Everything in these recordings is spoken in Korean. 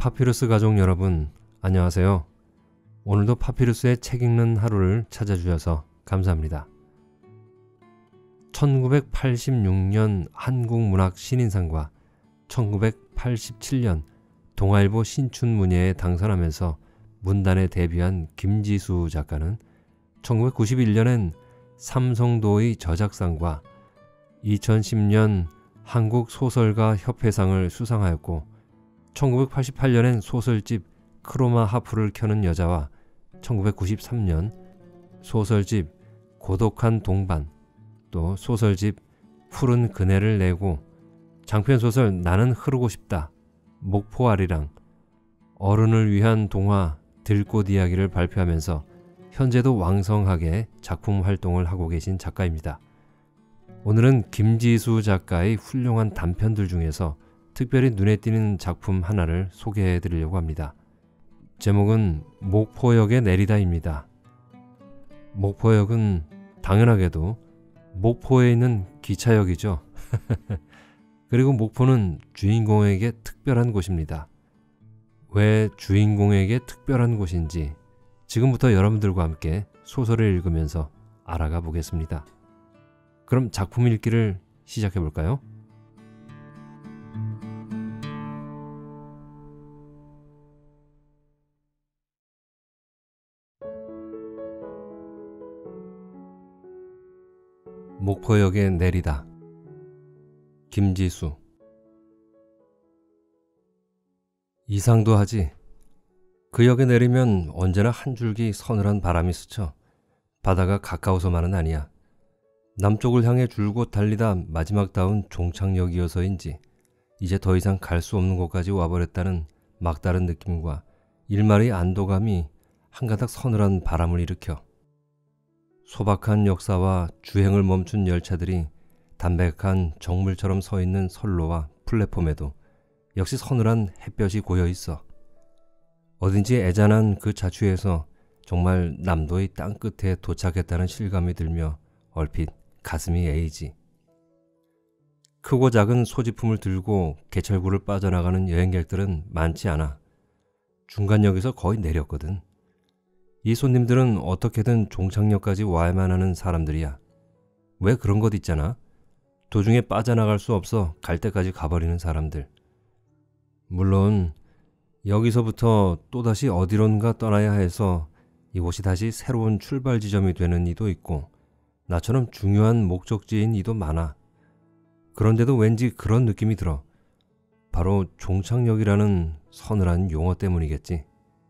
파피루스 가족 여러분, 안녕하세요. 오늘도 파피루스의 책 읽는 하루를 찾아주셔서 감사합니다. 1986년 한국문학 신인상과 1987년 동아일보 신춘문예에 당선하면서 문단에 데뷔한 김지수 작가는 1991년엔 삼성도의 저작상과 2010년 한국소설가 협회상을 수상하였고 1988년엔 소설집 크로마 하프를 켜는 여자와 1993년 소설집 고독한 동반, 또 소설집 푸른 그네를 내고 장편소설 나는 흐르고 싶다, 목포아리랑, 어른을 위한 동화 들꽃 이야기를 발표하면서 현재도 왕성하게 작품 활동을 하고 계신 작가입니다. 오늘은 김지수 작가의 훌륭한 단편들 중에서 특별히 눈에 띄는 작품 하나를 소개해 드리려고 합니다. 제목은 목포역에 내리다입니다. 목포역은 당연하게도 목포에 있는 기차역이죠. 그리고 목포는 주인공에게 특별한 곳입니다. 왜 주인공에게 특별한 곳인지 지금부터 여러분들과 함께 소설을 읽으면서 알아가 보겠습니다. 그럼 작품 읽기를 시작해 볼까요? 목포역에 내리다. 김지수. 이상도 하지. 그 역에 내리면 언제나 한 줄기 서늘한 바람이 스쳐 바다가 가까워서만은 아니야. 남쪽을 향해 줄곧 달리다 마지막 다운 종착역이어서인지 이제 더 이상 갈 수 없는 곳까지 와버렸다는 막다른 느낌과 일말의 안도감이 한가닥 서늘한 바람을 일으켜 소박한 역사와 주행을 멈춘 열차들이 담백한 정물처럼 서 있는 선로와 플랫폼에도 역시 서늘한 햇볕이 고여 있어. 어딘지 애잔한 그 자취에서 정말 남도의 땅끝에 도착했다는 실감이 들며 얼핏 가슴이 에이지. 크고 작은 소지품을 들고 개찰구를 빠져나가는 여행객들은 많지 않아. 중간역에서 거의 내렸거든. 이 손님들은 어떻게든 종착역까지 와야만 하는 사람들이야. 왜 그런 것 있잖아. 도중에 빠져나갈 수 없어 갈 때까지 가버리는 사람들. 물론 여기서부터 또다시 어디론가 떠나야 해서 이곳이 다시 새로운 출발 지점이 되는 이도 있고 나처럼 중요한 목적지인 이도 많아. 그런데도 왠지 그런 느낌이 들어. 바로 종착역이라는 서늘한 용어 때문이겠지.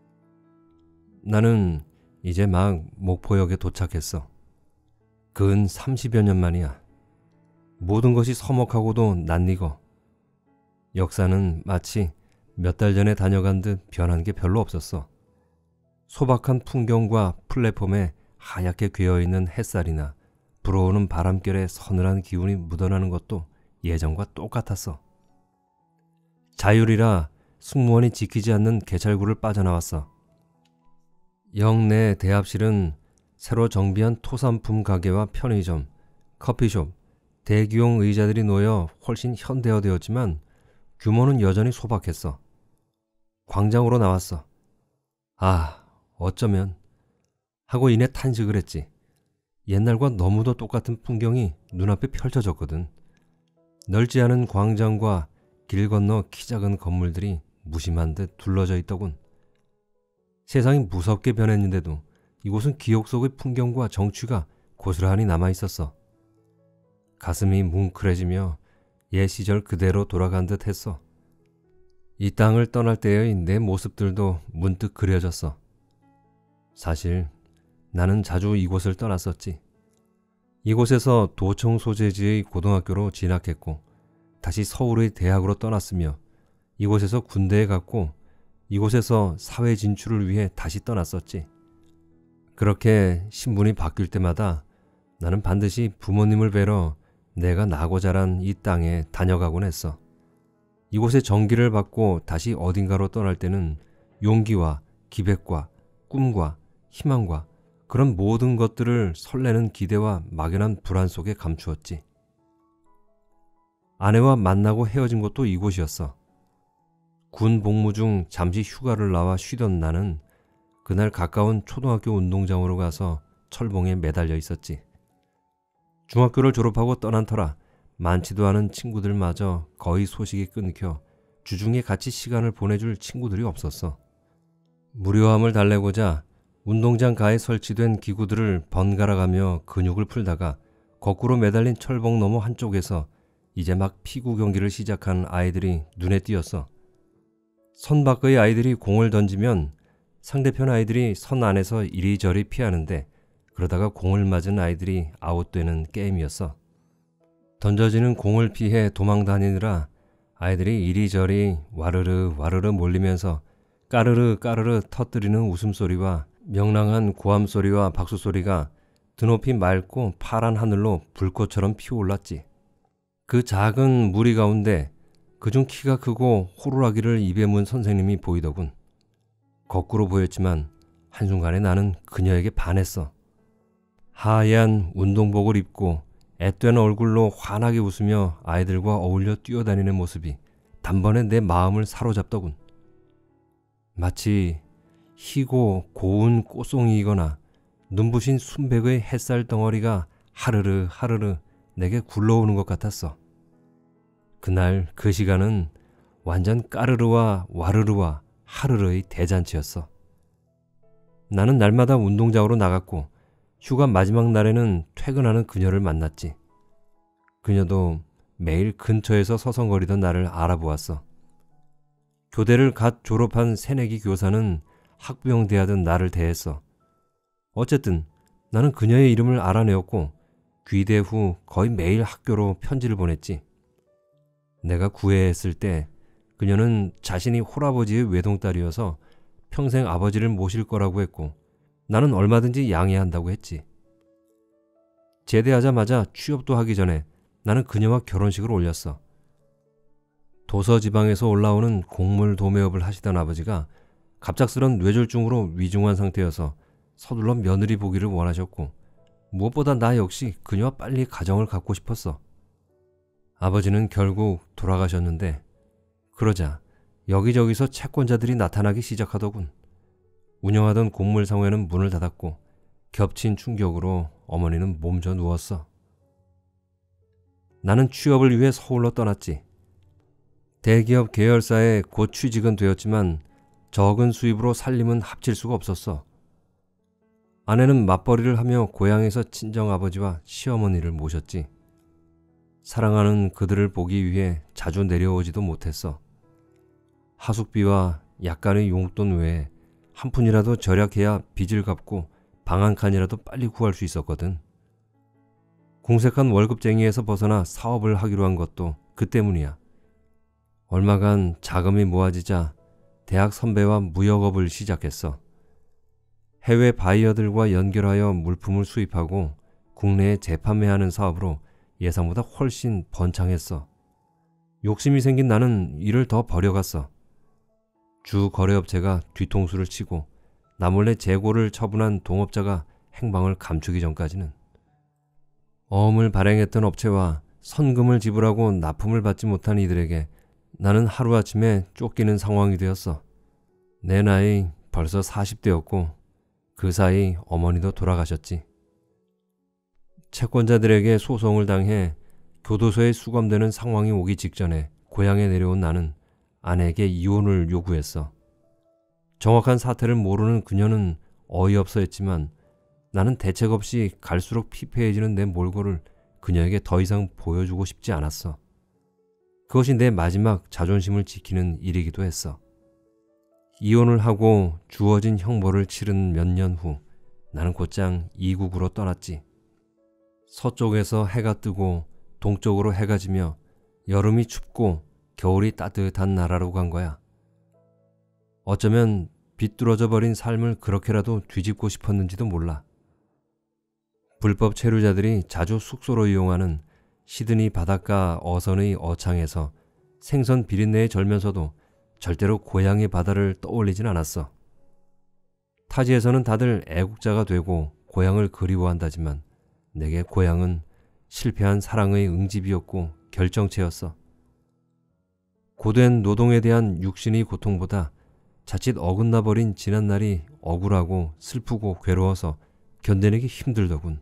나는 이제 막 목포역에 도착했어. 근 30여 년 만이야. 모든 것이 서먹하고도 낯익어. 역사는 마치 몇 달 전에 다녀간 듯 변한 게 별로 없었어. 소박한 풍경과 플랫폼에 하얗게 괴어있는 햇살이나 불어오는 바람결에 서늘한 기운이 묻어나는 것도 예전과 똑같았어. 자율이라 승무원이 지키지 않는 개찰구를 빠져나왔어. 역 내 대합실은 새로 정비한 토산품 가게와 편의점, 커피숍, 대기용 의자들이 놓여 훨씬 현대화되었지만 규모는 여전히 소박했어. 광장으로 나왔어. 아, 어쩌면 하고 이내 탄식을 했지. 옛날과 너무도 똑같은 풍경이 눈앞에 펼쳐졌거든. 넓지 않은 광장과 길 건너 키 작은 건물들이 무심한 듯 둘러져 있더군. 세상이 무섭게 변했는데도 이곳은 기억 속의 풍경과 정취가 고스란히 남아있었어. 가슴이 뭉클해지며 옛 시절 그대로 돌아간 듯 했어. 이 땅을 떠날 때의 내 모습들도 문득 그려졌어. 사실 나는 자주 이곳을 떠났었지. 이곳에서 도청 소재지의 고등학교로 진학했고 다시 서울의 대학으로 떠났으며 이곳에서 군대에 갔고 이곳에서 사회 진출을 위해 다시 떠났었지. 그렇게 신분이 바뀔 때마다 나는 반드시 부모님을 뵈러 내가 나고 자란 이 땅에 다녀가곤 했어. 이곳에 정기를 받고 다시 어딘가로 떠날 때는 용기와 기백과 꿈과 희망과 그런 모든 것들을 설레는 기대와 막연한 불안 속에 감추었지. 아내와 만나고 헤어진 곳도 이곳이었어. 군 복무 중 잠시 휴가를 나와 쉬던 나는 그날 가까운 초등학교 운동장으로 가서 철봉에 매달려 있었지. 중학교를 졸업하고 떠난 터라 많지도 않은 친구들마저 거의 소식이 끊겨 주중에 같이 시간을 보내줄 친구들이 없었어. 무료함을 달래고자 운동장 가에 설치된 기구들을 번갈아가며 근육을 풀다가 거꾸로 매달린 철봉 너머 한쪽에서 이제 막 피구 경기를 시작한 아이들이 눈에 띄었어. 선 밖의 아이들이 공을 던지면 상대편 아이들이 선 안에서 이리저리 피하는데 그러다가 공을 맞은 아이들이 아웃되는 게임이었어. 던져지는 공을 피해 도망 다니느라 아이들이 이리저리 와르르 와르르 몰리면서 까르르 까르르 터뜨리는 웃음소리와 명랑한 고함소리와 박수소리가 드높이 맑고 파란 하늘로 불꽃처럼 피어올랐지. 그 작은 무리 가운데 그중 키가 크고 호루라기를 입에 문 선생님이 보이더군. 거꾸로 보였지만 한순간에 나는 그녀에게 반했어. 하얀 운동복을 입고 앳된 얼굴로 환하게 웃으며 아이들과 어울려 뛰어다니는 모습이 단번에 내 마음을 사로잡더군. 마치 희고 고운 꽃송이이거나 눈부신 순백의 햇살 덩어리가 하르르 하르르 내게 굴러오는 것 같았어. 그날 그 시간은 완전 까르르와 와르르와 하르르의 대잔치였어. 나는 날마다 운동장으로 나갔고 휴가 마지막 날에는 퇴근하는 그녀를 만났지. 그녀도 매일 근처에서 서성거리던 나를 알아보았어. 교대를 갓 졸업한 새내기 교사는 학부형 대하듯 나를 대했어. 어쨌든 나는 그녀의 이름을 알아내었고 귀대 후 거의 매일 학교로 편지를 보냈지. 내가 구애했을 때 그녀는 자신이 홀아버지의 외동딸이어서 평생 아버지를 모실 거라고 했고 나는 얼마든지 양해한다고 했지. 제대하자마자 취업도 하기 전에 나는 그녀와 결혼식을 올렸어. 도서지방에서 올라오는 곡물 도매업을 하시던 아버지가 갑작스런 뇌졸중으로 위중한 상태여서 서둘러 며느리 보기를 원하셨고 무엇보다 나 역시 그녀와 빨리 가정을 갖고 싶었어. 아버지는 결국 돌아가셨는데 그러자 여기저기서 채권자들이 나타나기 시작하더군. 운영하던 곡물 상회는 문을 닫았고 겹친 충격으로 어머니는 몸져 누웠어. 나는 취업을 위해 서울로 떠났지. 대기업 계열사에 곧 취직은 되었지만 적은 수입으로 살림은 합칠 수가 없었어. 아내는 맞벌이를 하며 고향에서 친정아버지와 시어머니를 모셨지. 사랑하는 그들을 보기 위해 자주 내려오지도 못했어. 하숙비와 약간의 용돈 외에 한 푼이라도 절약해야 빚을 갚고 방 한 칸이라도 빨리 구할 수 있었거든. 궁색한 월급쟁이에서 벗어나 사업을 하기로 한 것도 그 때문이야. 얼마간 자금이 모아지자 대학 선배와 무역업을 시작했어. 해외 바이어들과 연결하여 물품을 수입하고 국내에 재판매하는 사업으로 예상보다 훨씬 번창했어. 욕심이 생긴 나는 일을 더 벌여갔어. 주 거래업체가 뒤통수를 치고 나몰래 재고를 처분한 동업자가 행방을 감추기 전까지는. 어음을 발행했던 업체와 선금을 지불하고 납품을 받지 못한 이들에게 나는 하루아침에 쫓기는 상황이 되었어. 내 나이 벌써 40대였고 그 사이 어머니도 돌아가셨지. 채권자들에게 소송을 당해 교도소에 수감되는 상황이 오기 직전에 고향에 내려온 나는 아내에게 이혼을 요구했어. 정확한 사태를 모르는 그녀는 어이없어 했지만 나는 대책 없이 갈수록 피폐해지는 내 몰골을 그녀에게 더 이상 보여주고 싶지 않았어. 그것이 내 마지막 자존심을 지키는 일이기도 했어. 이혼을 하고 주어진 형벌을 치른 몇 년 후 나는 곧장 이국으로 떠났지. 서쪽에서 해가 뜨고 동쪽으로 해가 지며 여름이 춥고 겨울이 따뜻한 나라로 간 거야. 어쩌면 비뚤어져 버린 삶을 그렇게라도 뒤집고 싶었는지도 몰라. 불법 체류자들이 자주 숙소로 이용하는 시드니 바닷가 어선의 어창에서 생선 비린내에 절면서도 절대로 고향의 바다를 떠올리진 않았어. 타지에서는 다들 애국자가 되고 고향을 그리워한다지만 내게 고향은 실패한 사랑의 응집이었고 결정체였어. 고된 노동에 대한 육신의 고통보다 자칫 어긋나 버린 지난날이 억울하고 슬프고 괴로워서 견뎌내기 힘들더군.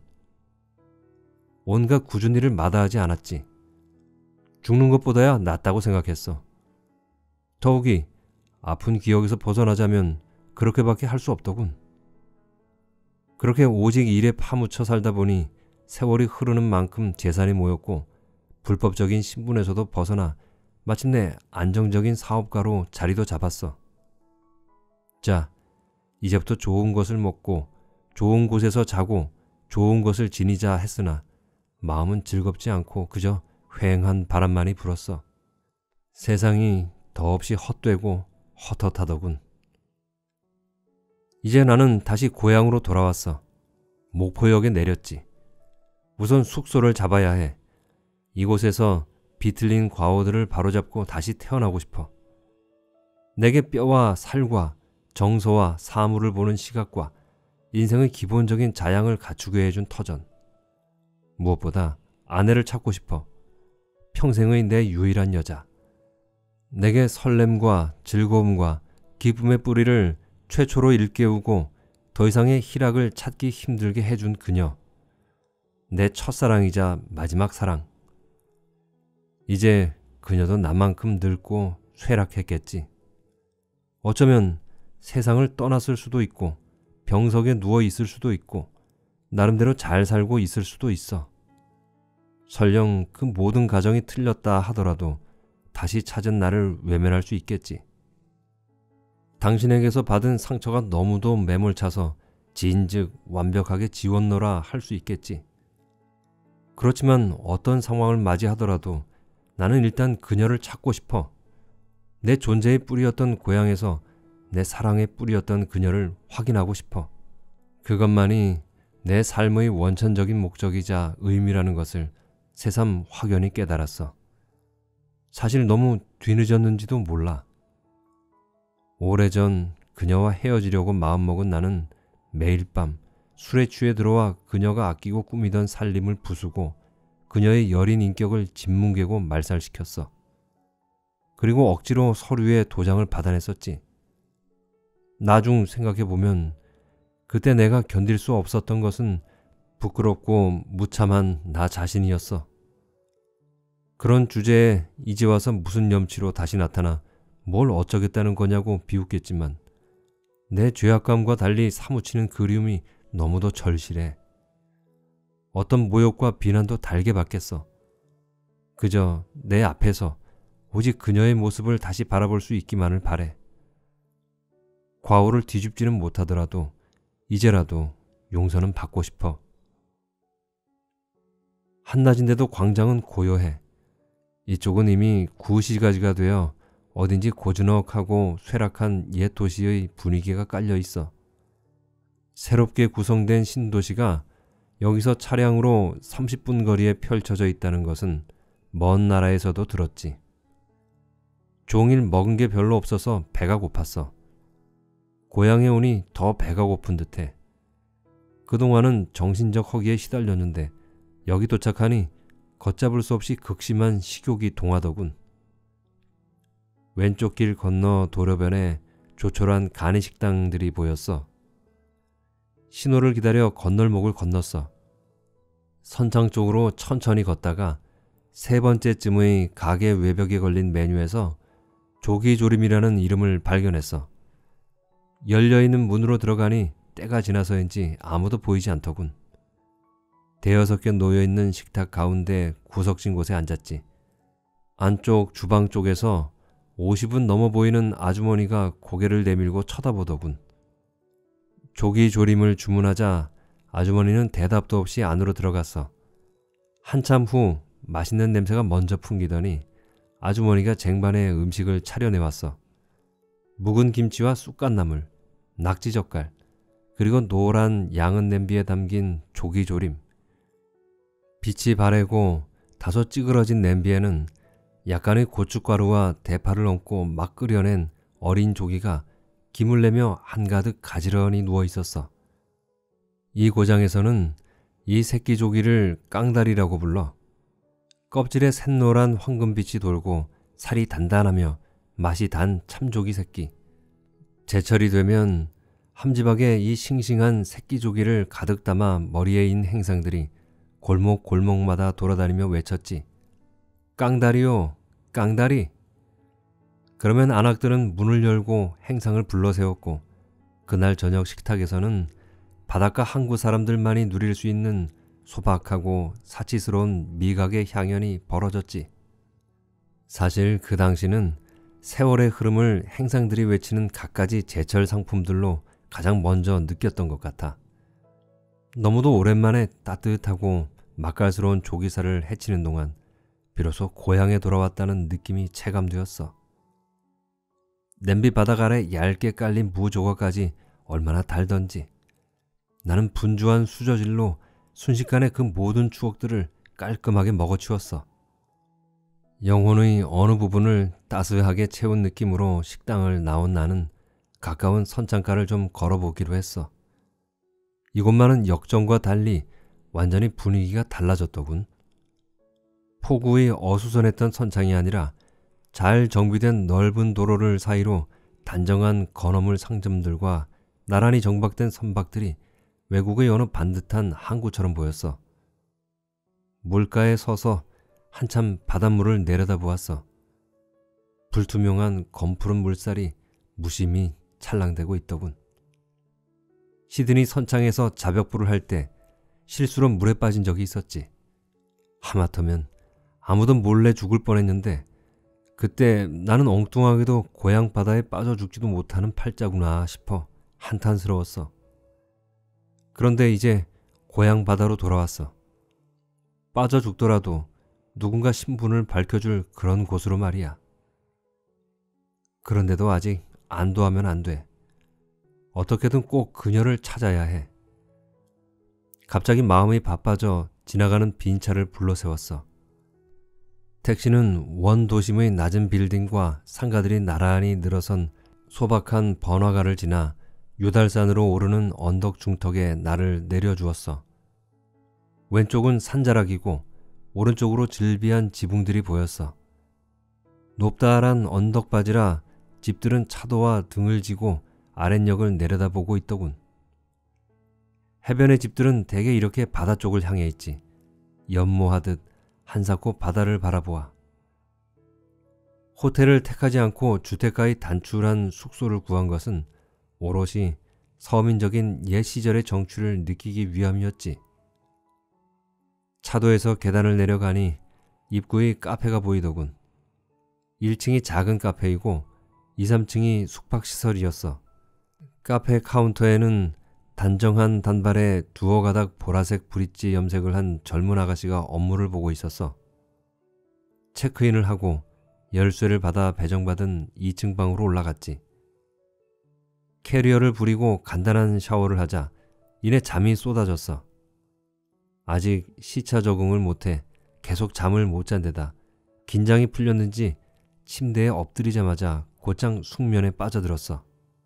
온갖 굳은 일을 마다하지 않았지. 죽는 것보다야 낫다고 생각했어. 더욱이 아픈 기억에서 벗어나자면 그렇게밖에 할 수 없더군. 그렇게 오직 일에 파묻혀 살다 보니 세월이 흐르는 만큼 재산이 모였고 불법적인 신분에서도 벗어나 마침내 안정적인 사업가로 자리도 잡았어. 자, 이제부터 좋은 것을 먹고 좋은 곳에서 자고 좋은 것을 지니자 했으나 마음은 즐겁지 않고 그저 휑한 바람만이 불었어. 세상이 더없이 헛되고 헛헛하더군. 이제 나는 다시 고향으로 돌아왔어. 목포역에 내렸지. 우선 숙소를 잡아야 해. 이곳에서 비틀린 과오들을 바로잡고 다시 태어나고 싶어. 내게 뼈와 살과 정서와 사물을 보는 시각과 인생의 기본적인 자양을 갖추게 해준 터전. 무엇보다 아내를 찾고 싶어. 평생의 내 유일한 여자. 내게 설렘과 즐거움과 기쁨의 뿌리를 최초로 일깨우고 더 이상의 희락을 찾기 힘들게 해준 그녀. 내 첫사랑이자 마지막 사랑. 이제 그녀도 나만큼 늙고 쇠락했겠지. 어쩌면 세상을 떠났을 수도 있고 병석에 누워 있을 수도 있고 나름대로 잘 살고 있을 수도 있어. 설령 그 모든 가정이 틀렸다 하더라도 다시 찾은 나를 외면할 수 있겠지. 당신에게서 받은 상처가 너무도 매몰차서 진즉 완벽하게 지웠노라 할 수 있겠지. 그렇지만 어떤 상황을 맞이하더라도 나는 일단 그녀를 찾고 싶어. 내 존재의 뿌리였던 고향에서 내 사랑의 뿌리였던 그녀를 확인하고 싶어. 그것만이 내 삶의 원천적인 목적이자 의미라는 것을 새삼 확연히 깨달았어. 사실 너무 뒤늦었는지도 몰라. 오래전 그녀와 헤어지려고 마음먹은 나는 매일 밤 술에 취해 들어와 그녀가 아끼고 꾸미던 살림을 부수고 그녀의 여린 인격을 짓뭉개고 말살시켰어. 그리고 억지로 서류에 도장을 받아냈었지. 나중 생각해보면 그때 내가 견딜 수 없었던 것은 부끄럽고 무참한 나 자신이었어. 그런 주제에 이제 와서 무슨 염치로 다시 나타나 뭘 어쩌겠다는 거냐고 비웃겠지만 내 죄악감과 달리 사무치는 그리움이 너무도 절실해. 어떤 모욕과 비난도 달게 받겠어. 그저 내 앞에서 오직 그녀의 모습을 다시 바라볼 수 있기만을 바래. 과오를 뒤집지는 못하더라도 이제라도 용서는 받고 싶어. 한낮인데도 광장은 고요해. 이쪽은 이미 구시가지가 되어 어딘지 고즈넉하고 쇠락한 옛 도시의 분위기가 깔려 있어. 새롭게 구성된 신도시가 여기서 차량으로 30분 거리에 펼쳐져 있다는 것은 먼 나라에서도 들었지. 종일 먹은 게 별로 없어서 배가 고팠어. 고향에 오니 더 배가 고픈 듯해. 그동안은 정신적 허기에 시달렸는데 여기 도착하니 걷잡을 수 없이 극심한 식욕이 동하더군. 왼쪽 길 건너 도로변에 조촐한 간이식당들이 보였어. 신호를 기다려 건널목을 건넜어. 선창 쪽으로 천천히 걷다가 세 번째쯤의 가게 외벽에 걸린 메뉴에서 조기조림이라는 이름을 발견했어. 열려있는 문으로 들어가니 때가 지나서인지 아무도 보이지 않더군. 대여섯 개 놓여있는 식탁 가운데 구석진 곳에 앉았지. 안쪽 주방 쪽에서 50은 넘어 보이는 아주머니가 고개를 내밀고 쳐다보더군. 조기조림을 주문하자 아주머니는 대답도 없이 안으로 들어갔어. 한참 후 맛있는 냄새가 먼저 풍기더니 아주머니가 쟁반에 음식을 차려내왔어. 묵은 김치와 쑥갓나물, 낙지젓갈, 그리고 노란 양은 냄비에 담긴 조기조림. 빛이 바래고 다소 찌그러진 냄비에는 약간의 고춧가루와 대파를 얹고 막 끓여낸 어린 조기가 김을 내며 한가득 가지런히 누워 있었어. 이 고장에서는 이 새끼 조기를 깡다리라고 불러. 껍질에 샛노란 황금빛이 돌고 살이 단단하며 맛이 단 참조기 새끼. 제철이 되면 함지박에 이 싱싱한 새끼조기를 가득 담아 머리에 인 행상들이 골목골목마다 돌아다니며 외쳤지. 깡다리요, 깡다리. 그러면 안악들은 문을 열고 행상을 불러세웠고 그날 저녁 식탁에서는 바닷가 항구 사람들만이 누릴 수 있는 소박하고 사치스러운 미각의 향연이 벌어졌지. 사실 그 당시는 세월의 흐름을 행상들이 외치는 갖가지 제철 상품들로 가장 먼저 느꼈던 것 같아. 너무도 오랜만에 따뜻하고 맛깔스러운 조기살을 해치는 동안 비로소 고향에 돌아왔다는 느낌이 체감되었어. 냄비 바닥 아래 얇게 깔린 무조각까지 얼마나 달던지. 나는 분주한 수저질로 순식간에 그 모든 추억들을 깔끔하게 먹어치웠어. 영혼의 어느 부분을 따스하게 채운 느낌으로 식당을 나온 나는 가까운 선창가를 좀 걸어보기로 했어. 이곳만은 역정과 달리 완전히 분위기가 달라졌더군. 폭우의 어수선했던 선창이 아니라 잘 정비된 넓은 도로를 사이로 단정한 건어물 상점들과 나란히 정박된 선박들이 외국의 어느 반듯한 항구처럼 보였어. 물가에 서서 한참 바닷물을 내려다보았어. 불투명한 검푸른 물살이 무심히 찰랑대고 있더군. 시드니 선창에서 자벽불을 할 때 실수로 물에 빠진 적이 있었지. 하마터면 아무도 몰래 죽을 뻔했는데 그때 나는 엉뚱하게도 고향 바다에 빠져 죽지도 못하는 팔자구나 싶어 한탄스러웠어. 그런데 이제 고향 바다로 돌아왔어. 빠져 죽더라도 누군가 신분을 밝혀줄 그런 곳으로 말이야. 그런데도 아직 안도하면 안 돼. 어떻게든 꼭 그녀를 찾아야 해. 갑자기 마음이 바빠져 지나가는 빈 차를 불러세웠어. 택시는 원도심의 낮은 빌딩과 상가들이 나란히 늘어선 소박한 번화가를 지나 유달산으로 오르는 언덕 중턱에 나를 내려주었어. 왼쪽은 산자락이고 오른쪽으로 질비한 지붕들이 보였어. 높다란 언덕바지라 집들은 차도와 등을 지고 아랫역을 내려다보고 있더군. 해변의 집들은 대개 이렇게 바다 쪽을 향해 있지. 연모하듯 한사코 바다를 바라보아. 호텔을 택하지 않고 주택가의 단출한 숙소를 구한 것은 오롯이 서민적인 옛 시절의 정취를 느끼기 위함이었지. 차도에서 계단을 내려가니 입구의 카페가 보이더군. 1층이 작은 카페이고 2, 3층이 숙박시설이었어. 카페 카운터에는 단정한 단발에 두어 가닥 보라색 브릿지 염색을 한 젊은 아가씨가 업무를 보고 있었어. 체크인을 하고 열쇠를 받아 배정받은 2층 방으로 올라갔지. 캐리어를 부리고 간단한 샤워를 하자 이내 잠이 쏟아졌어. 아직 시차 적응을 못해 계속 잠을 못 잔 데다 긴장이 풀렸는지 침대에 엎드리자마자 곧장 숙면에 빠져들었어.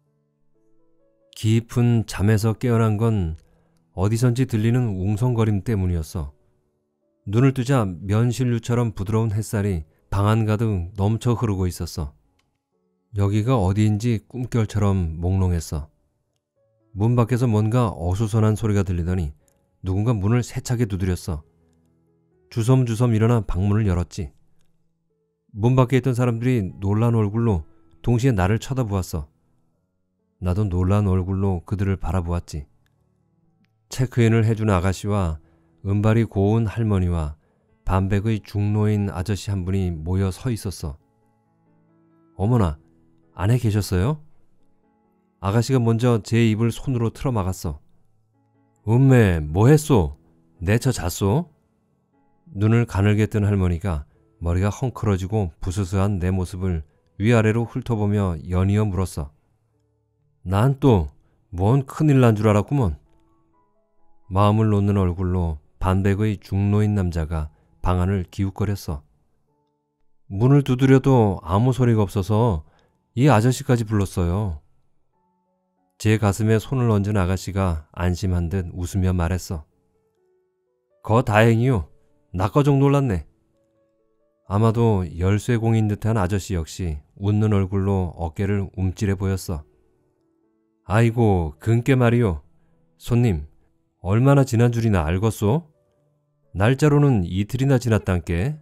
깊은 잠에서 깨어난 건 어디선지 들리는 웅성거림 때문이었어. 눈을 뜨자 면실류처럼 부드러운 햇살이 방 안 가득 넘쳐 흐르고 있었어. 여기가 어디인지 꿈결처럼 몽롱했어. 문 밖에서 뭔가 어수선한 소리가 들리더니 누군가 문을 세차게 두드렸어. 주섬주섬 일어나 방문을 열었지. 문 밖에 있던 사람들이 놀란 얼굴로 동시에 나를 쳐다보았어. 나도 놀란 얼굴로 그들을 바라보았지. 체크인을 해준 아가씨와 은발이 고운 할머니와 반백의 중노인 아저씨 한 분이 모여 서 있었어. 어머나, 안에 계셨어요? 아가씨가 먼저 제 입을 손으로 틀어 막았어. 음매, 뭐 했소? 내쳐 잤소? 눈을 가늘게 뜬 할머니가 머리가 헝클어지고 부스스한 내 모습을 위아래로 훑어보며 연이어 물었어. 난 또 뭔 큰일 난 줄 알았구먼. 마음을 놓는 얼굴로 반백의 중노인 남자가 방 안을 기웃거렸어. 문을 두드려도 아무 소리가 없어서 이 아저씨까지 불렀어요. 제 가슴에 손을 얹은 아가씨가 안심한 듯 웃으며 말했어. 거 다행이요. 나꺼정 놀랐네. 아마도 열쇠공인 듯한 아저씨 역시 웃는 얼굴로 어깨를 움찔해 보였어. 아이고, 근께 말이요. 손님, 얼마나 지난 줄이나 알겄소? 날짜로는 이틀이나 지났단께.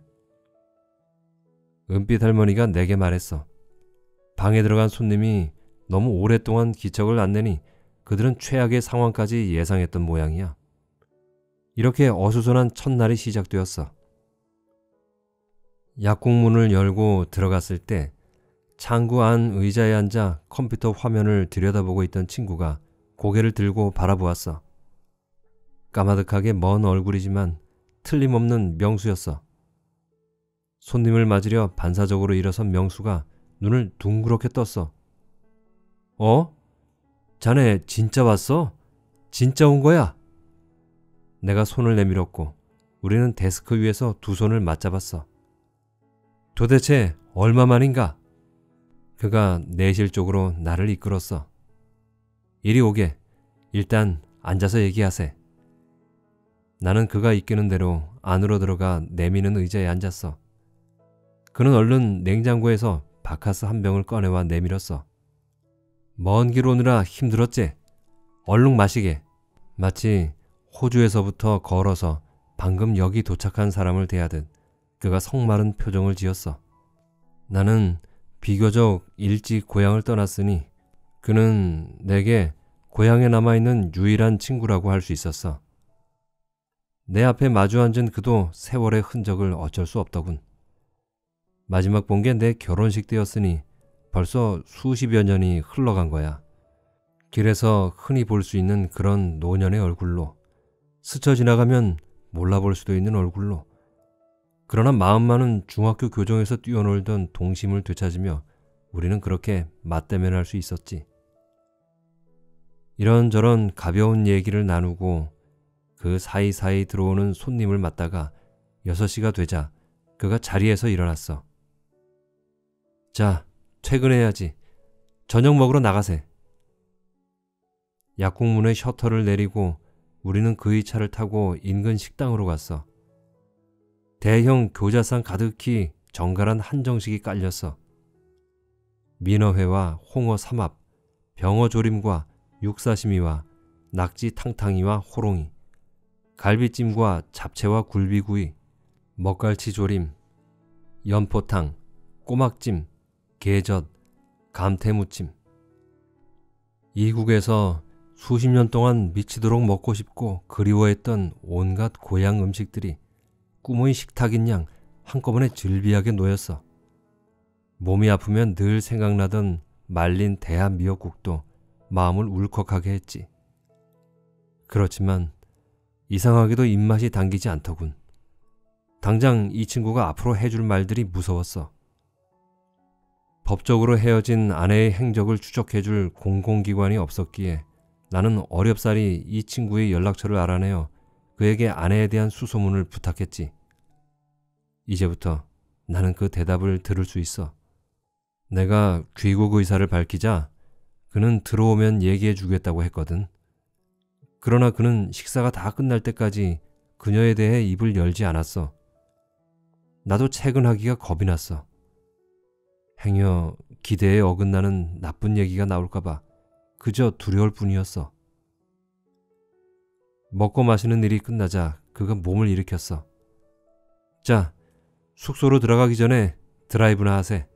은빛 할머니가 내게 말했어. 방에 들어간 손님이 너무 오랫동안 기척을 안 내니 그들은 최악의 상황까지 예상했던 모양이야. 이렇게 어수선한 첫날이 시작되었어. 약국문을 열고 들어갔을 때 창구 안 의자에 앉아 컴퓨터 화면을 들여다보고 있던 친구가 고개를 들고 바라보았어. 까마득하게 먼 얼굴이지만 틀림없는 명수였어. 손님을 맞으려 반사적으로 일어선 명수가 눈을 둥그렇게 떴어. 어? 자네 진짜 왔어? 진짜 온 거야? 내가 손을 내밀었고 우리는 데스크 위에서 두 손을 맞잡았어. 도대체 얼마만인가? 그가 내실 쪽으로 나를 이끌었어. 이리 오게. 일단 앉아서 얘기하세. 나는 그가 이끄는 대로 안으로 들어가 내미는 의자에 앉았어. 그는 얼른 냉장고에서 바카스 한 병을 꺼내와 내밀었어. 먼 길 오느라 힘들었지? 얼른 마시게. 마치 호주에서부터 걸어서 방금 여기 도착한 사람을 대하듯 그가 성마른 표정을 지었어. 나는 비교적 일찍 고향을 떠났으니 그는 내게 고향에 남아있는 유일한 친구라고 할 수 있었어. 내 앞에 마주 앉은 그도 세월의 흔적을 어쩔 수 없더군. 마지막 본 게 내 결혼식 때였으니 벌써 수십여 년이 흘러간 거야. 길에서 흔히 볼 수 있는 그런 노년의 얼굴로, 스쳐 지나가면 몰라볼 수도 있는 얼굴로, 그러나 마음만은 중학교 교정에서 뛰어놀던 동심을 되찾으며 우리는 그렇게 맞대면할 수 있었지. 이런저런 가벼운 얘기를 나누고 그 사이사이 들어오는 손님을 맞다가 6시가 되자 그가 자리에서 일어났어. 자, 퇴근해야지. 저녁 먹으러 나가세. 약국문의 셔터를 내리고 우리는 그의 차를 타고 인근 식당으로 갔어. 대형 교자상 가득히 정갈한 한정식이 깔렸어. 민어회와 홍어 삼합, 병어 조림과 육사시미와 낙지 탕탕이와 호롱이, 갈비찜과 잡채와 굴비구이, 먹갈치 조림, 연포탕, 꼬막찜, 게젓, 감태무침. 이국에서 수십 년 동안 미치도록 먹고 싶고 그리워했던 온갖 고향 음식들이 꿈의 식탁인 양 한꺼번에 즐비하게 놓였어. 몸이 아프면 늘 생각나던 말린 대하 미역국도 마음을 울컥하게 했지. 그렇지만 이상하게도 입맛이 당기지 않더군. 당장 이 친구가 앞으로 해줄 말들이 무서웠어. 법적으로 헤어진 아내의 행적을 추적해줄 공공기관이 없었기에 나는 어렵사리 이 친구의 연락처를 알아내어 그에게 아내에 대한 수소문을 부탁했지. 이제부터 나는 그 대답을 들을 수 있어. 내가 귀국 의사를 밝히자 그는 들어오면 얘기해 주겠다고 했거든. 그러나 그는 식사가 다 끝날 때까지 그녀에 대해 입을 열지 않았어. 나도 퇴근하기가 겁이 났어. 행여 기대에 어긋나는 나쁜 얘기가 나올까봐 그저 두려울 뿐이었어. 먹고 마시는 일이 끝나자 그가 몸을 일으켰어. 자, 숙소로 들어가기 전에 드라이브나 하세.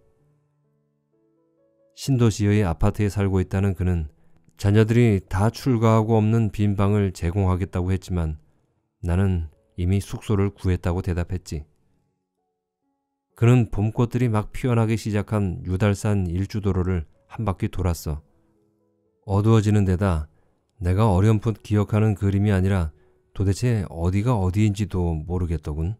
신도시의 아파트에 살고 있다는 그는 자녀들이 다 출가하고 없는 빈 방을 제공하겠다고 했지만 나는 이미 숙소를 구했다고 대답했지. 그는 봄꽃들이 막 피어나기 시작한 유달산 일주도로를 한 바퀴 돌았어. 어두워지는 데다 내가 어렴풋 기억하는 그림이 아니라 도대체 어디가 어디인지도 모르겠더군.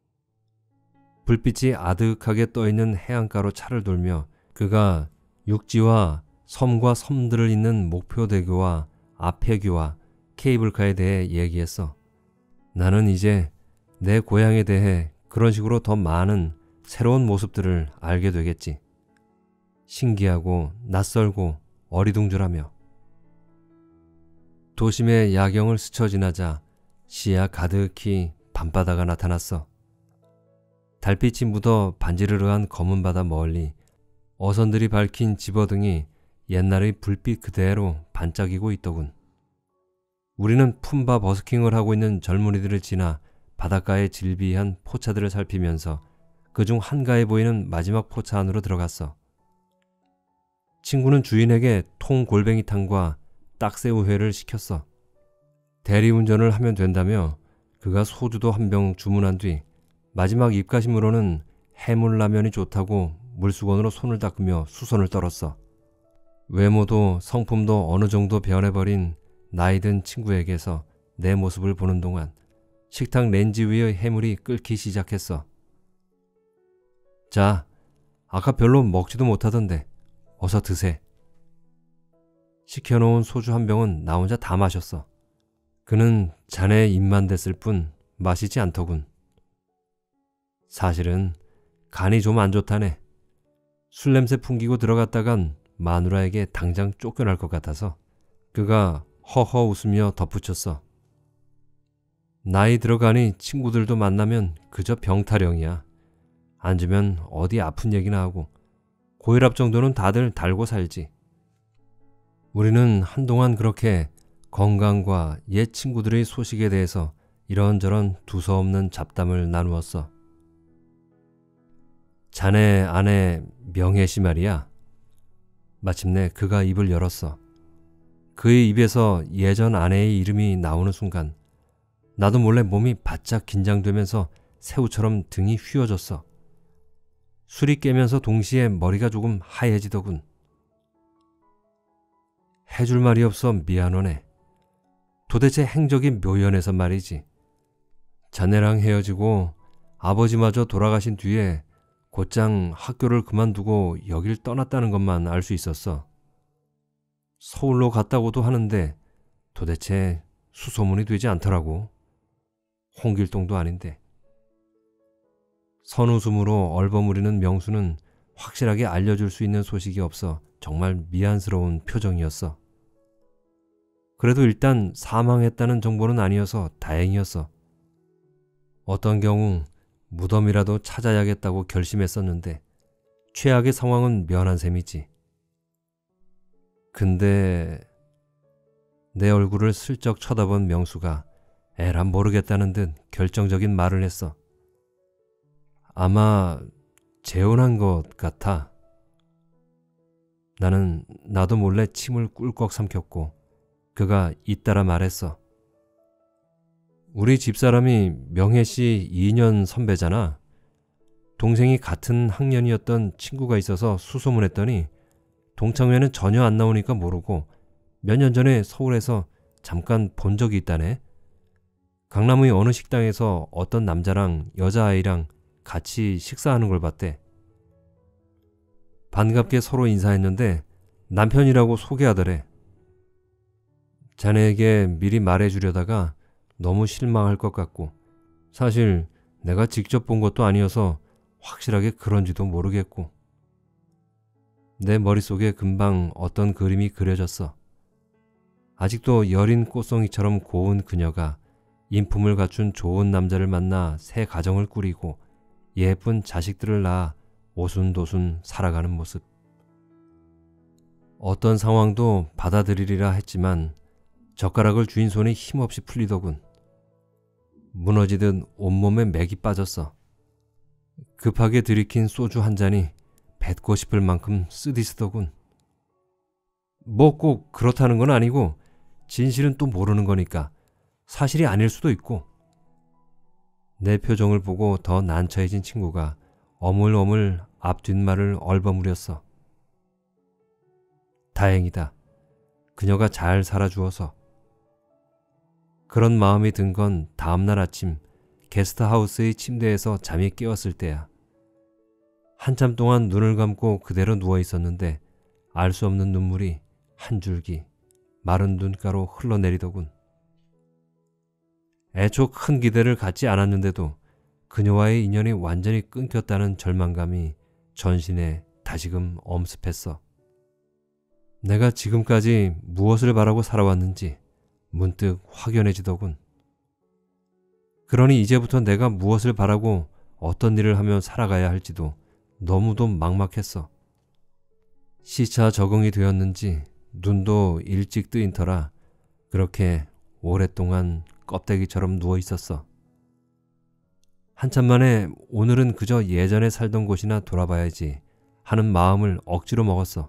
불빛이 아득하게 떠있는 해안가로 차를 돌며 그가 육지와 섬과 섬들을 잇는 목표대교와 아폐교와 케이블카에 대해 얘기했어. 나는 이제 내 고향에 대해 그런 식으로 더 많은 새로운 모습들을 알게 되겠지. 신기하고 낯설고 어리둥절하며. 도심의 야경을 스쳐 지나자 시야 가득히 밤바다가 나타났어. 달빛이 묻어 반지르르한 검은 바다 멀리 어선들이 밝힌 집어등이 옛날의 불빛 그대로 반짝이고 있더군. 우리는 품바 버스킹을 하고 있는 젊은이들을 지나 바닷가의 질비한 포차들을 살피면서 그중 한가해 보이는 마지막 포차 안으로 들어갔어. 친구는 주인에게 통골뱅이탕과 딱새우회를 시켰어. 대리운전을 하면 된다며 그가 소주도 한 병 주문한 뒤 마지막 입가심으로는 해물라면이 좋다고 물수건으로 손을 닦으며 수선을 떨었어. 외모도 성품도 어느 정도 변해버린 나이든 친구에게서 내 모습을 보는 동안 식탁 렌지 위의 해물이 끓기 시작했어. 자, 아까 별로 먹지도 못하던데 어서 드세. 시켜놓은 소주 한 병은 나 혼자 다 마셨어. 그는 자네 입만 댔을 뿐 마시지 않더군. 사실은 간이 좀 안 좋다네. 술 냄새 풍기고 들어갔다간 마누라에게 당장 쫓겨날 것 같아서. 그가 허허 웃으며 덧붙였어. 나이 들어가니 친구들도 만나면 그저 병타령이야. 앉으면 어디 아픈 얘기나 하고 고혈압 정도는 다들 달고 살지. 우리는 한동안 그렇게 건강과 옛 친구들의 소식에 대해서 이런저런 두서없는 잡담을 나누었어. 자네 아내 명혜씨 말이야. 마침내 그가 입을 열었어. 그의 입에서 예전 아내의 이름이 나오는 순간 나도 몰래 몸이 바짝 긴장되면서 새우처럼 등이 휘어졌어. 술이 깨면서 동시에 머리가 조금 하얘지더군. 해줄 말이 없어 미안하네. 도대체 행적이 묘연해서 말이지. 자네랑 헤어지고 아버지마저 돌아가신 뒤에 곧장 학교를 그만두고 여길 떠났다는 것만 알 수 있었어. 서울로 갔다고도 하는데 도대체 수소문이 되지 않더라고. 홍길동도 아닌데. 선웃음으로 얼버무리는 명수는 확실하게 알려줄 수 있는 소식이 없어 정말 미안스러운 표정이었어. 그래도 일단 사망했다는 정보는 아니어서 다행이었어. 어떤 경우 무덤이라도 찾아야겠다고 결심했었는데 최악의 상황은 면한 셈이지. 근데 내 얼굴을 슬쩍 쳐다본 명수가 에라 모르겠다는 듯 결정적인 말을 했어. 아마 재혼한 것 같아. 나는 나도 몰래 침을 꿀꺽 삼켰고 그가 잇따라 말했어. 우리 집사람이 명혜씨 2년 선배잖아. 동생이 같은 학년이었던 친구가 있어서 수소문했더니 동창회는 전혀 안 나오니까 모르고 몇 년 전에 서울에서 잠깐 본 적이 있다네. 강남의 어느 식당에서 어떤 남자랑 여자아이랑 같이 식사하는 걸 봤대. 반갑게 서로 인사했는데 남편이라고 소개하더래. 자네에게 미리 말해주려다가 너무 실망할 것 같고 사실 내가 직접 본 것도 아니어서 확실하게 그런지도 모르겠고. 내 머릿속에 금방 어떤 그림이 그려졌어. 아직도 여린 꽃송이처럼 고운 그녀가 인품을 갖춘 좋은 남자를 만나 새 가정을 꾸리고 예쁜 자식들을 낳아 오순도순 살아가는 모습. 어떤 상황도 받아들이리라 했지만 젓가락을 쥔 손이 힘없이 풀리더군. 무너지듯 온몸에 맥이 빠졌어. 급하게 들이킨 소주 한 잔이 뱉고 싶을 만큼 쓰디쓰더군. 뭐 꼭 그렇다는 건 아니고 진실은 또 모르는 거니까 사실이 아닐 수도 있고. 내 표정을 보고 더 난처해진 친구가 어물어물 앞뒷말을 얼버무렸어. 다행이다. 그녀가 잘 살아주어서. 그런 마음이 든 건 다음날 아침 게스트하우스의 침대에서 잠이 깨었을 때야. 한참 동안 눈을 감고 그대로 누워 있었는데 알 수 없는 눈물이 한 줄기 마른 눈가로 흘러내리더군. 애초 큰 기대를 갖지 않았는데도 그녀와의 인연이 완전히 끊겼다는 절망감이 전신에 다시금 엄습했어. 내가 지금까지 무엇을 바라고 살아왔는지 문득 확연해지더군. 그러니 이제부터 내가 무엇을 바라고 어떤 일을 하며 살아가야 할지도 너무도 막막했어. 시차 적응이 되었는지 눈도 일찍 뜨인 터라 그렇게 오랫동안 껍데기처럼 누워 있었어. 한참 만에 오늘은 그저 예전에 살던 곳이나 돌아봐야지 하는 마음을 억지로 먹었어.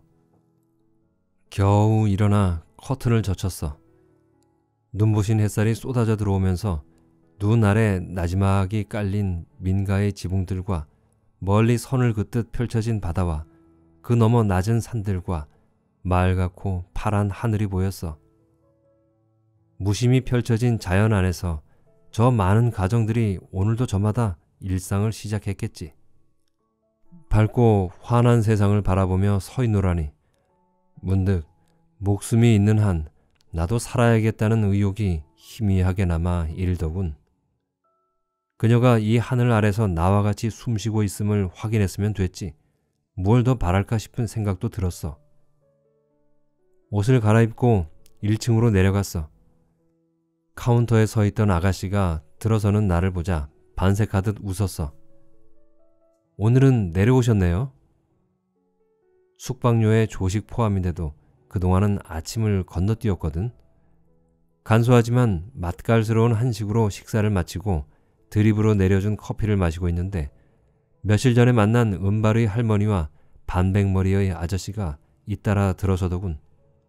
겨우 일어나 커튼을 젖혔어. 눈부신 햇살이 쏟아져 들어오면서 눈 아래 나지막이 깔린 민가의 지붕들과 멀리 선을 긋듯 펼쳐진 바다와 그 너머 낮은 산들과 맑고 파란 하늘이 보였어. 무심히 펼쳐진 자연 안에서 저 많은 가정들이 오늘도 저마다 일상을 시작했겠지. 밝고 환한 세상을 바라보며 서 있노라니 문득 목숨이 있는 한 나도 살아야겠다는 의욕이 희미하게 남아 일더군. 그녀가 이 하늘 아래서 나와 같이 숨쉬고 있음을 확인했으면 됐지. 뭘 더 바랄까 싶은 생각도 들었어. 옷을 갈아입고 1층으로 내려갔어. 카운터에 서 있던 아가씨가 들어서는 나를 보자 반색하듯 웃었어. 오늘은 내려오셨네요. 숙박료에 조식 포함인데도 그동안은 아침을 건너뛰었거든. 간소하지만 맛깔스러운 한식으로 식사를 마치고 드립으로 내려준 커피를 마시고 있는데 며칠 전에 만난 은발의 할머니와 반백머리의 아저씨가 잇따라 들어서더군.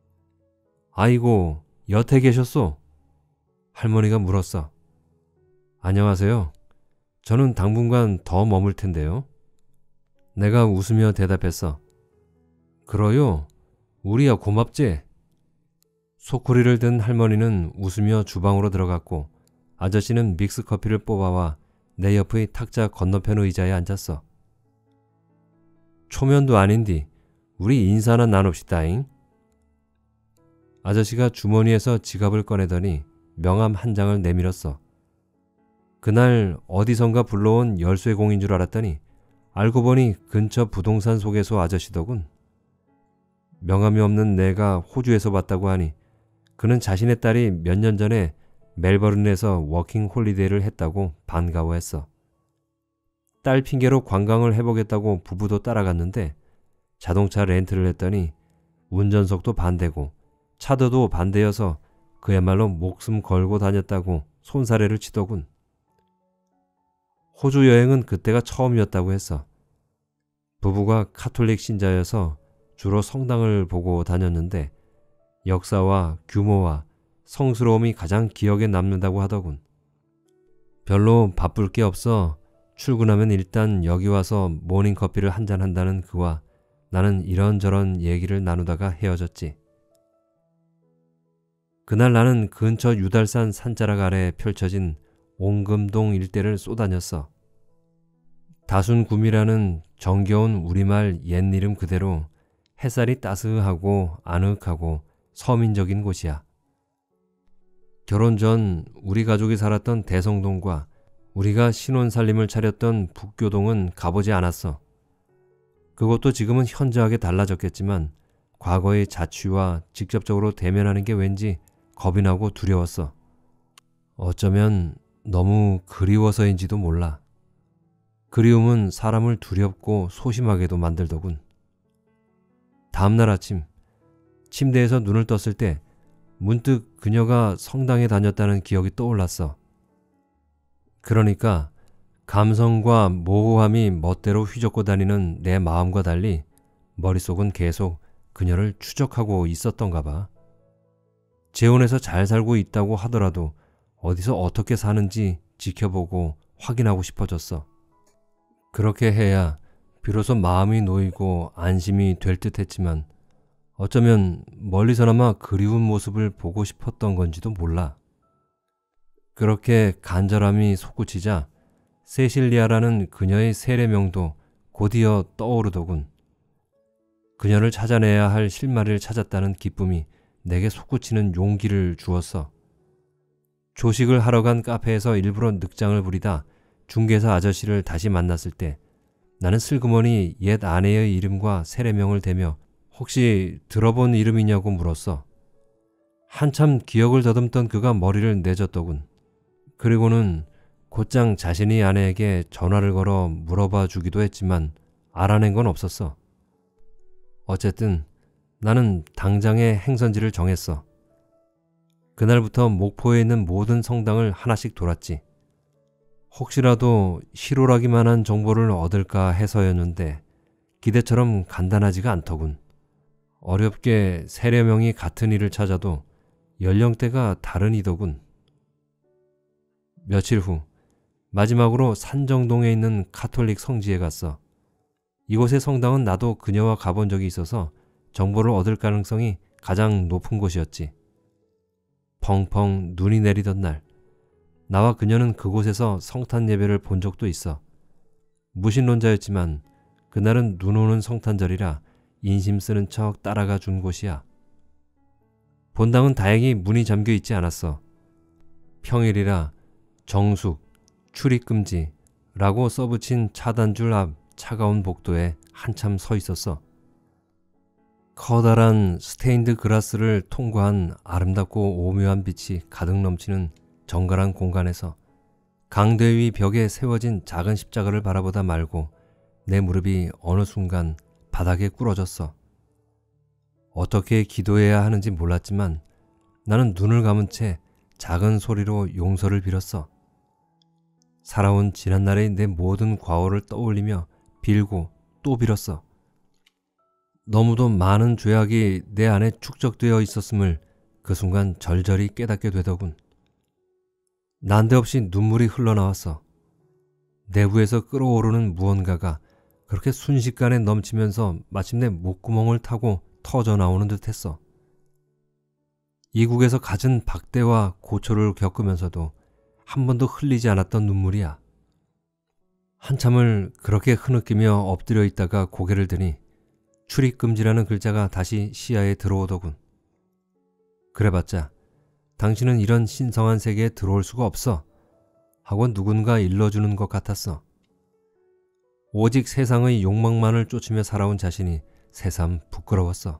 아이고, 여태 계셨소? 할머니가 물었어. 안녕하세요. 저는 당분간 더 머물 텐데요. 내가 웃으며 대답했어. 그러요? 우리야 고맙지? 소쿠리를 든 할머니는 웃으며 주방으로 들어갔고 아저씨는 믹스커피를 뽑아와 내 옆의 탁자 건너편 의자에 앉았어. 초면도 아닌디 우리 인사나 나눕시다잉. 아저씨가 주머니에서 지갑을 꺼내더니 명함 한 장을 내밀었어. 그날 어디선가 불러온 열쇠공인 줄 알았더니 알고 보니 근처 부동산 소개소 아저씨더군. 명함이 없는 내가 호주에서 봤다고 하니 그는 자신의 딸이 몇 년 전에 멜버른에서 워킹 홀리데이를 했다고 반가워했어. 딸 핑계로 관광을 해보겠다고 부부도 따라갔는데 자동차 렌트를 했더니 운전석도 반대고 차도도 반대여서 그야말로 목숨 걸고 다녔다고 손사래를 치더군. 호주 여행은 그때가 처음이었다고 했어. 부부가 카톨릭 신자여서 주로 성당을 보고 다녔는데 역사와 규모와 성스러움이 가장 기억에 남는다고 하더군. 별로 바쁠 게 없어 출근하면 일단 여기 와서 모닝커피를 한잔 한다는 그와 나는 이런저런 얘기를 나누다가 헤어졌지. 그날 나는 근처 유달산 산자락 아래 펼쳐진 옹금동 일대를 쏘다녔어. 다순구미라는 정겨운 우리말 옛 이름 그대로 햇살이 따스하고 아늑하고 서민적인 곳이야. 결혼 전 우리 가족이 살았던 대성동과 우리가 신혼살림을 차렸던 북교동은 가보지 않았어. 그것도 지금은 현저하게 달라졌겠지만 과거의 자취와 직접적으로 대면하는 게 왠지 겁이 나고 두려웠어. 어쩌면 너무 그리워서인지도 몰라. 그리움은 사람을 두렵고 소심하게도 만들더군. 다음날 아침 침대에서 눈을 떴을 때 문득 그녀가 성당에 다녔다는 기억이 떠올랐어. 그러니까 감성과 모호함이 멋대로 휘젓고 다니는 내 마음과 달리 머릿속은 계속 그녀를 추적하고 있었던가 봐. 재혼해서 잘 살고 있다고 하더라도 어디서 어떻게 사는지 지켜보고 확인하고 싶어졌어. 그렇게 해야 비로소 마음이 놓이고 안심이 될 듯 했지만 어쩌면 멀리서나마 그리운 모습을 보고 싶었던 건지도 몰라. 그렇게 간절함이 솟구치자 세실리아라는 그녀의 세례명도 곧이어 떠오르더군. 그녀를 찾아내야 할 실마리를 찾았다는 기쁨이 내게 솟구치는 용기를 주었어. 조식을 하러 간 카페에서 일부러 늑장을 부리다 중개사 아저씨를 다시 만났을 때 나는 슬그머니 옛 아내의 이름과 세례명을 대며 혹시 들어본 이름이냐고 물었어. 한참 기억을 더듬던 그가 머리를 내젓더군. 그리고는 곧장 자신이 아내에게 전화를 걸어 물어봐 주기도 했지만 알아낸 건 없었어. 어쨌든 나는 당장의 행선지를 정했어. 그날부터 목포에 있는 모든 성당을 하나씩 돌았지. 혹시라도 실오라기만 한 정보를 얻을까 해서였는데 기대처럼 간단하지가 않더군. 어렵게 세례 명이 같은 이를 찾아도 연령대가 다른 이더군. 며칠 후 마지막으로 산정동에 있는 카톨릭 성지에 갔어. 이곳의 성당은 나도 그녀와 가본 적이 있어서 정보를 얻을 가능성이 가장 높은 곳이었지. 펑펑 눈이 내리던 날, 나와 그녀는 그곳에서 성탄 예배를 본 적도 있어. 무신론자였지만 그날은 눈 오는 성탄절이라 인심 쓰는 척 따라가 준 곳이야. 본당은 다행히 문이 잠겨 있지 않았어. 평일이라 정숙, 출입금지라고 써붙인 차단줄 앞 차가운 복도에 한참 서 있었어. 커다란 스테인드 그라스를 통과한 아름답고 오묘한 빛이 가득 넘치는 정갈한 공간에서 강대 위 벽에 세워진 작은 십자가를 바라보다 말고 내 무릎이 어느 순간 바닥에 꿇어졌어. 어떻게 기도해야 하는지 몰랐지만 나는 눈을 감은 채 작은 소리로 용서를 빌었어. 살아온 지난날의 내 모든 과오를 떠올리며 빌고 또 빌었어. 너무도 많은 죄악이 내 안에 축적되어 있었음을 그 순간 절절히 깨닫게 되더군. 난데없이 눈물이 흘러나왔어. 내부에서 끓어오르는 무언가가 그렇게 순식간에 넘치면서 마침내 목구멍을 타고 터져 나오는 듯 했어. 이국에서 갖은 박대와 고초를 겪으면서도 한 번도 흘리지 않았던 눈물이야. 한참을 그렇게 흐느끼며 엎드려 있다가 고개를 드니 출입금지라는 글자가 다시 시야에 들어오더군. 그래봤자 당신은 이런 신성한 세계에 들어올 수가 없어 하고 누군가 일러주는 것 같았어. 오직 세상의 욕망만을 쫓으며 살아온 자신이 새삼 부끄러웠어.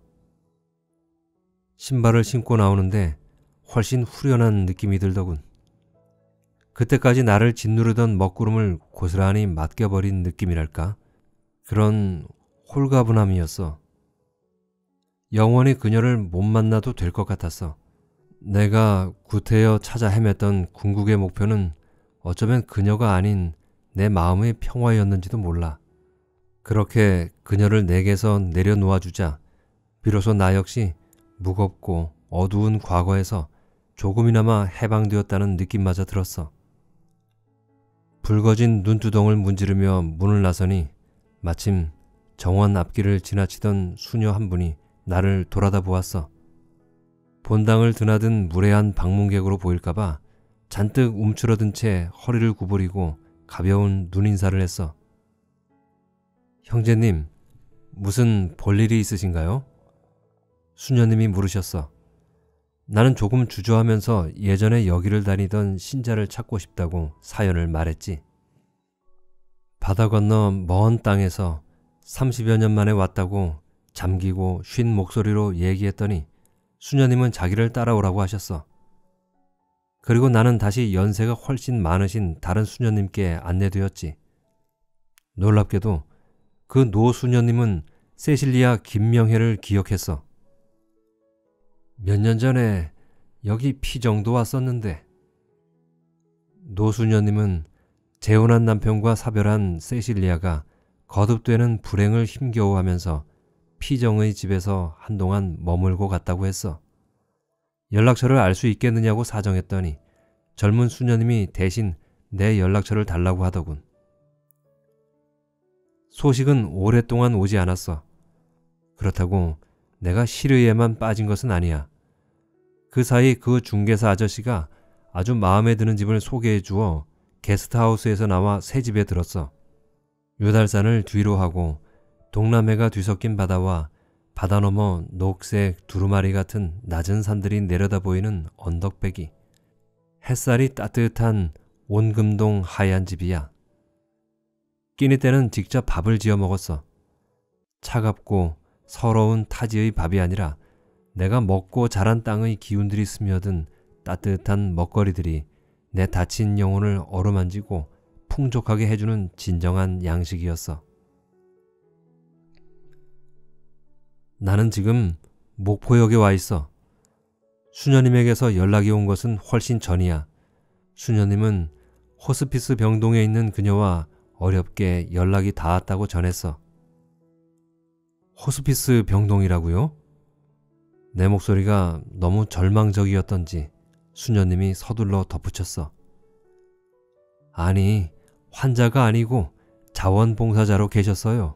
신발을 신고 나오는데 훨씬 후련한 느낌이 들더군. 그때까지 나를 짓누르던 먹구름을 고스란히 맡겨버린 느낌이랄까? 그런 홀가분함이었어. 영원히 그녀를 못 만나도 될 것 같았어. 내가 구태여 찾아 헤맸던 궁극의 목표는 어쩌면 그녀가 아닌 내 마음의 평화였는지도 몰라. 그렇게 그녀를 내게서 내려놓아주자 비로소 나 역시 무겁고 어두운 과거에서 조금이나마 해방되었다는 느낌마저 들었어. 붉어진 눈두덩을 문지르며 문을 나서니 마침 정원 앞길을 지나치던 수녀 한 분이 나를 돌아다 보았어. 본당을 드나든 무례한 방문객으로 보일까봐 잔뜩 움츠러든 채 허리를 구부리고 가벼운 눈인사를 했어. 형제님, 무슨 볼일이 있으신가요? 수녀님이 물으셨어. 나는 조금 주저하면서 예전에 여기를 다니던 신자를 찾고 싶다고 사연을 말했지. 바다 건너 먼 땅에서 30여 년 만에 왔다고 잠기고 쉰 목소리로 얘기했더니 수녀님은 자기를 따라오라고 하셨어. 그리고 나는 다시 연세가 훨씬 많으신 다른 수녀님께 안내되었지. 놀랍게도 그 노수녀님은 세실리아 김명혜를 기억했어. 몇 년 전에 여기 피정도 왔었는데. 노수녀님은 재혼한 남편과 사별한 세실리아가 거듭되는 불행을 힘겨워하면서 피정의 집에서 한동안 머물고 갔다고 했어. 연락처를 알 수 있겠느냐고 사정했더니 젊은 수녀님이 대신 내 연락처를 달라고 하더군. 소식은 오랫동안 오지 않았어. 그렇다고 내가 시르에만 빠진 것은 아니야. 그 사이 그 중개사 아저씨가 아주 마음에 드는 집을 소개해 주어 게스트하우스에서 나와 새 집에 들었어. 유달산을 뒤로 하고 동남해가 뒤섞인 바다와 바다 너머 녹색 두루마리 같은 낮은 산들이 내려다 보이는 언덕배기. 햇살이 따뜻한 온금동 하얀 집이야. 끼니 때는 직접 밥을 지어 먹었어. 차갑고 서러운 타지의 밥이 아니라 내가 먹고 자란 땅의 기운들이 스며든 따뜻한 먹거리들이 내 다친 영혼을 어루만지고 풍족하게 해주는 진정한 양식이었어. 나는 지금 목포역에 와 있어. 수녀님에게서 연락이 온 것은 훨씬 전이야. 수녀님은 호스피스 병동에 있는 그녀와 어렵게 연락이 닿았다고 전했어. 호스피스 병동이라고요? 내 목소리가 너무 절망적이었던지 수녀님이 서둘러 덧붙였어. 아니, 환자가 아니고 자원봉사자로 계셨어요.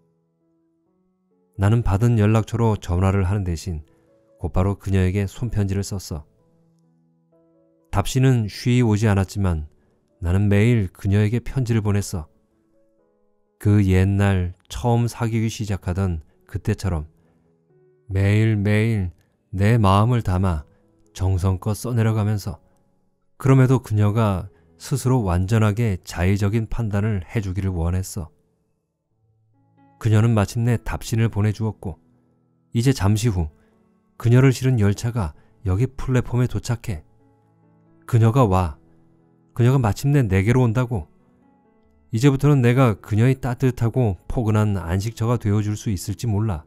나는 받은 연락처로 전화를 하는 대신 곧바로 그녀에게 손편지를 썼어. 답시는 쉬이 오지 않았지만 나는 매일 그녀에게 편지를 보냈어. 그 옛날 처음 사귀기 시작하던 그때처럼 매일매일 내 마음을 담아 정성껏 써내려가면서, 그럼에도 그녀가 스스로 완전하게 자의적인 판단을 해주기를 원했어. 그녀는 마침내 답신을 보내주었고 이제 잠시 후 그녀를 실은 열차가 여기 플랫폼에 도착해. 그녀가 와. 그녀가 마침내 내게로 온다고. 이제부터는 내가 그녀의 따뜻하고 포근한 안식처가 되어줄 수 있을지 몰라.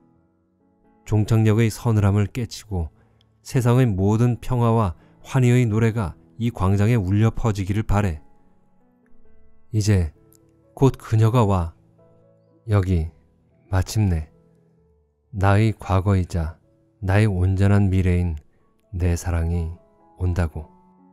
종착역의 서늘함을 깨치고 세상의 모든 평화와 환희의 노래가 이 광장에 울려 퍼지기를 바래. 이제 곧 그녀가 와. 여기 마침내 나의 과거이자 나의 온전한 미래인 내 사랑이 온다고.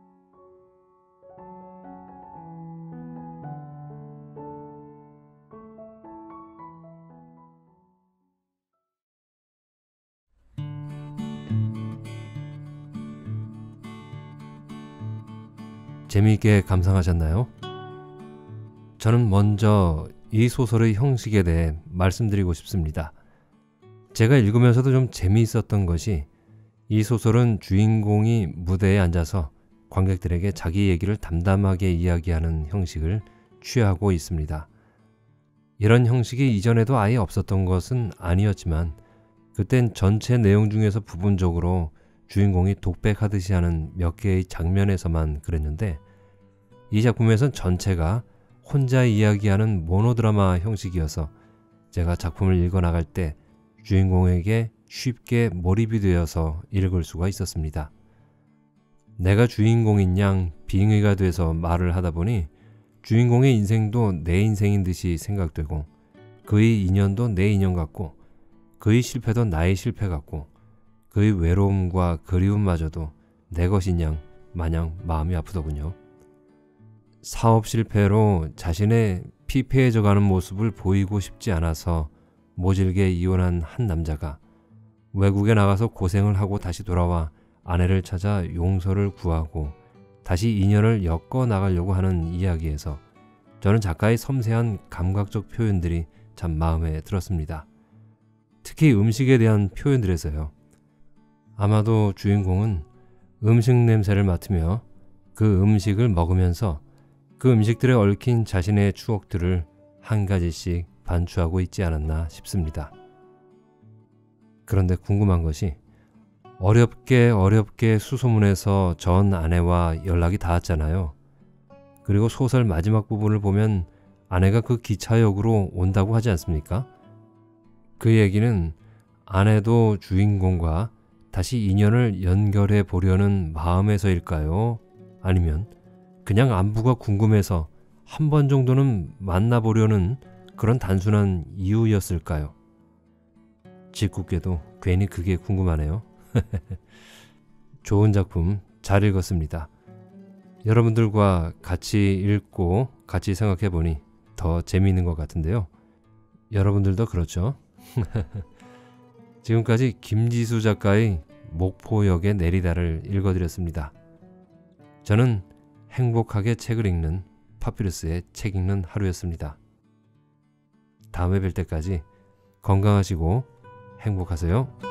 재미있게 감상하셨나요? 저는 먼저 이 소설의 형식에 대해 말씀드리고 싶습니다. 제가 읽으면서도 좀 재미있었던 것이, 이 소설은 주인공이 무대에 앉아서 관객들에게 자기 얘기를 담담하게 이야기하는 형식을 취하고 있습니다. 이런 형식이 이전에도 아예 없었던 것은 아니었지만 그땐 전체 내용 중에서 부분적으로 주인공이 독백하듯이 하는 몇 개의 장면에서만 그랬는데, 이 작품에선 전체가 혼자 이야기하는 모노드라마 형식이어서 제가 작품을 읽어나갈 때 주인공에게 쉽게 몰입이 되어서 읽을 수가 있었습니다. 내가 주인공인 양 빙의가 돼서 말을 하다 보니 주인공의 인생도 내 인생인 듯이 생각되고, 그의 인연도 내 인연 같고, 그의 실패도 나의 실패 같고, 그의 외로움과 그리움마저도 내 것인 양 마냥 마음이 아프더군요. 사업 실패로 자신의 피폐해져가는 모습을 보이고 싶지 않아서 모질게 이혼한 한 남자가 외국에 나가서 고생을 하고 다시 돌아와 아내를 찾아 용서를 구하고 다시 인연을 엮어 나가려고 하는 이야기에서 저는 작가의 섬세한 감각적 표현들이 참 마음에 들었습니다. 특히 음식에 대한 표현들에서요. 아마도 주인공은 음식 냄새를 맡으며 그 음식을 먹으면서 그 음식들에 얽힌 자신의 추억들을 한 가지씩 반추하고 있지 않았나 싶습니다. 그런데 궁금한 것이, 어렵게 수소문해서 전 아내와 연락이 닿았잖아요. 그리고 소설 마지막 부분을 보면 아내가 그 기차역으로 온다고 하지 않습니까? 그 얘기는 아내도 주인공과 다시 인연을 연결해 보려는 마음에서일까요? 아니면 그냥 안부가 궁금해서 한 번 정도는 만나보려는 그런 단순한 이유였을까요? 짓궂게도 괜히 그게 궁금하네요. 좋은 작품 잘 읽었습니다. 여러분들과 같이 읽고 같이 생각해보니 더 재미있는 것 같은데요. 여러분들도 그렇죠? 지금까지 김지수 작가의 목포역에 내리다를 읽어드렸습니다. 저는 행복하게 책을 읽는 파피루스의 책 읽는 하루였습니다. 다음에 뵐 때까지 건강하시고 행복하세요.